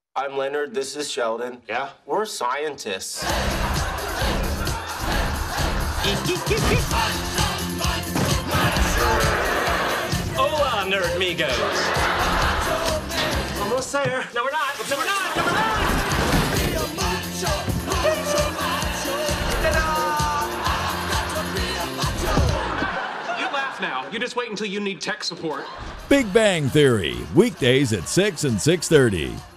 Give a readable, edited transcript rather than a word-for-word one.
I'm Leonard, this is Sheldon. Yeah? We're scientists. Hola, nerd amigos. Almost there. No, we're not. No, we're not. No, we're not. You laugh now. You just wait until you need tech support. Big Bang Theory, weekdays at 6 and 6:30.